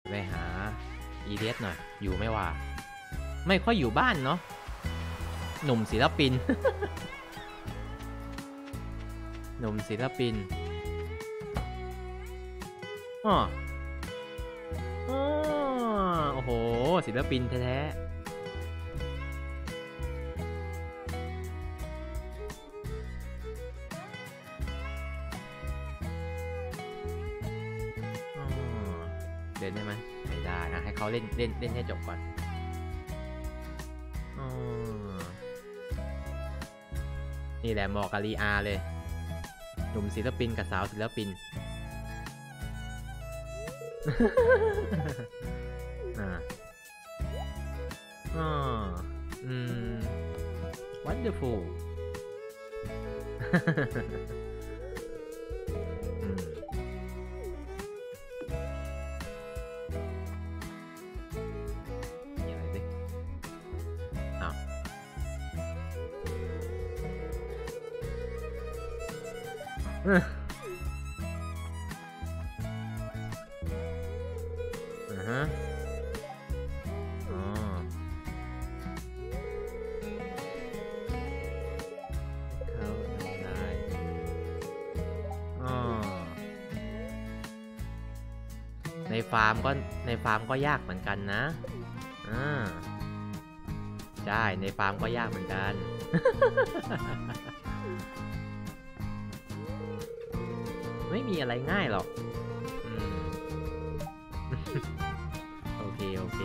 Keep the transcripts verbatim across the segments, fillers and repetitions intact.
ไปหาอีเดสหน่อยอยู่ไม่ว่าไม่ค่อยอยู่บ้านเนาะหนุ่มศิลปิน หนุ่มศิลปินอ๋ออ๋อโอ้โหศิลปินแท้ๆเล่นได้ไหมไม่ได้นะให้เขาเล่นเล่นเล่นให้จบก่อนนี่แหละเหมาะกับรีอาเลยหนุ่มศิลปินกับสาวศิลปินอ่าอ๋ออืม wonderful อืมมีอะไรดิอ้าวอือฮะอ๋อเขาทำได้อ๋อในฟาร์มก็ในฟาร์มก็ยากเหมือนกันนะอ่าใช่ในฟาร์มก็ยากเหมือนกัน ไม่มีอะไรง่ายหรอกอืม โอเคโอเค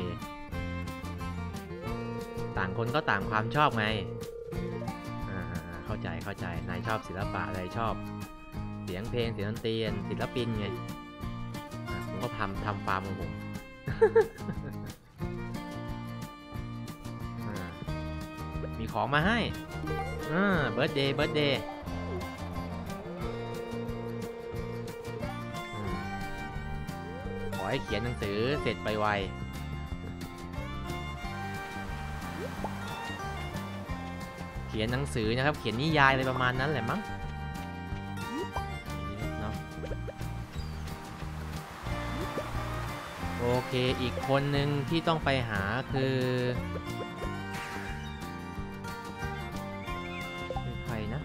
ต่างคนก็ต่างความชอบไงอ่าเข้าใจเข้าใจนายชอบศิลปะอะไรชอบเสียงเพลงเสียงดนตรีศิลปินไงผมก็ทำทำฟาร์มของผม มีของมาให้อ่าเบิร์ธเดย์เบิร์ธเดย์ขอให้เขียนหนังสือเสร็จไปไวเขียนหนังสือนะครับเขียนนิยายอะไรประมาณนั้นแหละมั้งเนาะโอเคอีกคนหนึ่งที่ต้องไปหาคือใครนะ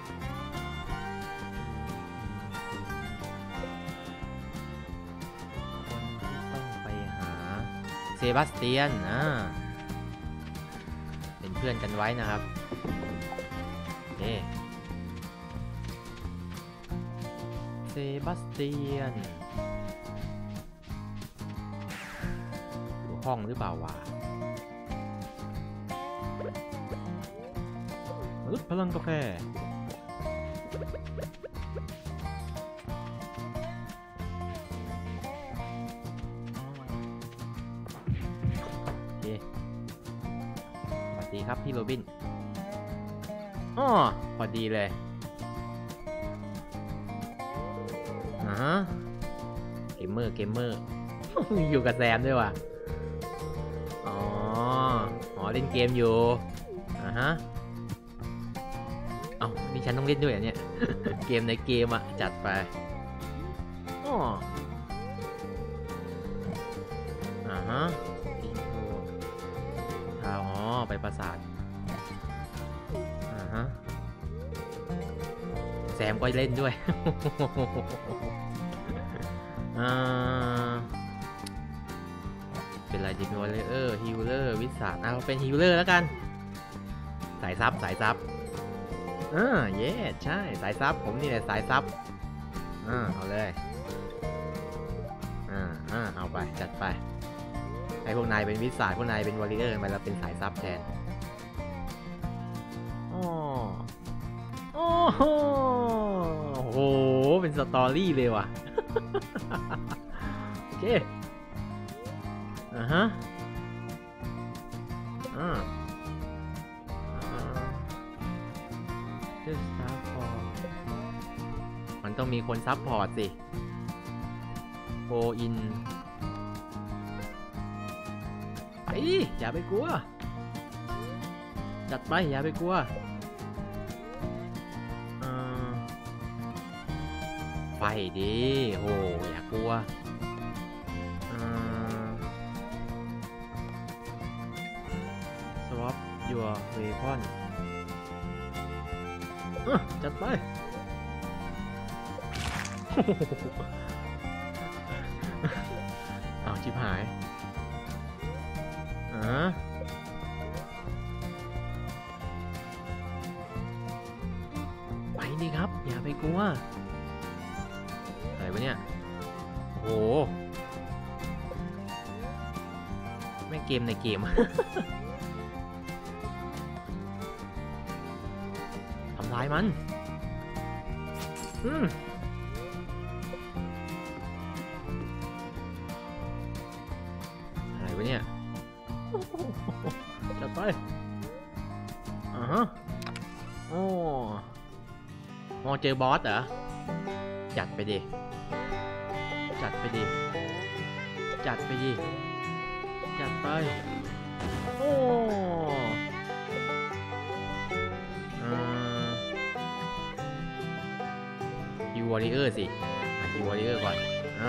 คนที่ต้องไปหาเซบาสเตียนอ่าเป็นเพื่อนกันไว้นะครับเซบาสเตียนอยู่ห้องหรือเปล่าวะมนุษย์พลังกาแฟโอเคสวัสดีครับพี่โรบินอ๋อพอดีเลยอ่าฮะเกมเมอร์เกมเมอร์ อยู่กับแซมด้วยว่ะอ๋ออ๋อเล่นเกมอยู่อ่าฮะเอ้านี่ฉันต้องเล่นด้วยอ่ะเนี่ย เกมในเกมอ่ะจัดไปอ๋ออ่าฮะอินโทรอ๋อไปปราสาทอ่าฮะแซมก็เล่นด้วย อ่าเป็นอะไรดีมีวอลเลเยอร์ฮิลเลอร์วิสาเอาเป็นฮิลเลอร์แล้วกันสายซับสายซับอ่าเย้ใช่สายซับผมนี่แหละสายซับอ่าเอาเลยอ่าอ่าเอาไปจัดไปให้พวกนายเป็นวิสาพวกนายเป็นวอลเลเยอร์ไปแล้วเป็นสายซับแทนอ๋อโอ้โหโอ้โหเป็นสตอรี่เลยว่ะ โอเคอ่าฮะอ่าเจ้าซัพพอร์ตมันต้องมีคนซัพพอร์ตสิโกอินไปอย่าไปกลัวจัดไปอย่าไปกลัวไฟดีโหอย่ากลัว อ่า your weapon อ่ะจัดไป อ้าวชิบหายอ่าไปดิครับอย่าไปกลัวอะไรวะเนี่ยโอ้โหแม่งเกมในเกม ทำลายมันอืมอะไรวะเนี่ยจัดไปอ่าฮะโอ้มองเจอบอสเหรอจัดไปดิจัดไปดิจัดไปดิจัดไปโอ้ฮิววอริเออร์สิฮิววอริเออร์ก่อนอ่า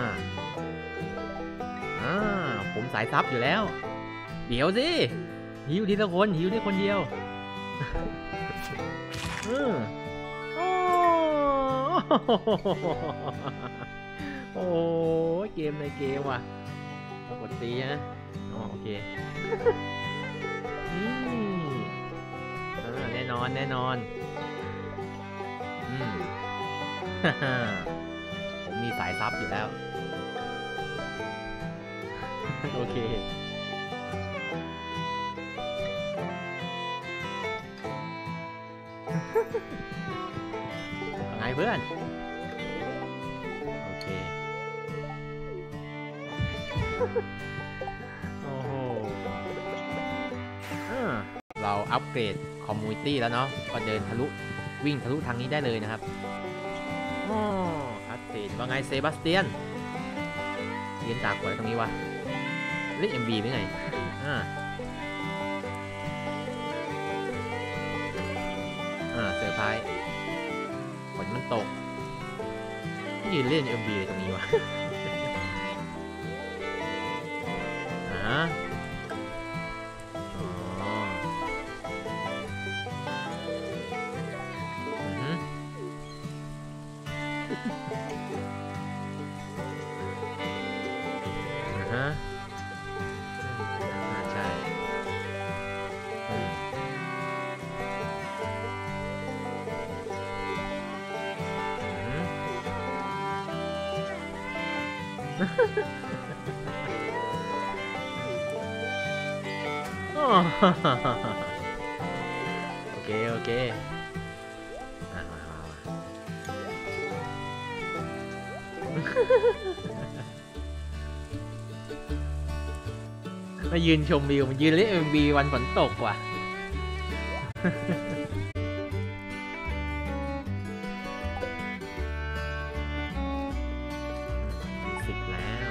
อ่าผมสายซับอยู่แล้วเดี๋ยวสิฮิวทีละคนฮิวได้คนเดียวอือโอ้โอ้เกมในเกมว่ะกดตีนะอ๋อโอเคนี่แน่นอนแน่นอนอืม ผมมีสายซับอยู่แล้ว โอเคไงเพื่อนโอเคโอ้โหเราอัปเกรดคอมมูนิตี้แล้วเนาะก็เดินทะลุวิ่งทะลุทางนี้ได้เลยนะครับอ๋อคัสซีนว่าไงเซบาสเตียนเรียนจากคนตรงนี้วะเล่น เอ็ม วี หรือไงอ่าอ่าเซอร์ไพรส์ฝนมันตกยืนเล่น เอ็ม วี เลยตรงนี้วะอ่าอ๋ออือฮะใช่โอเคโอเคมายืนชมวิวมันยืนเล่น เอ็ม วี วันฝนตกว่ะสิบแล้ว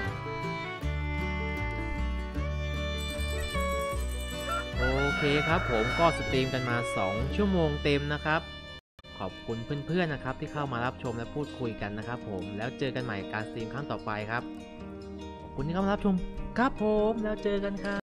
โอเคครับผมก็สตรีมกันมาสองชั่วโมงเต็มนะครับขอบคุณเพื่อนๆนะครับที่เข้ามารับชมและพูดคุยกันนะครับผมแล้วเจอกันใหม่การสตรีมครั้งต่อไปครับขอบคุณที่เข้ามารับชมครับผมแล้วเจอกันครับ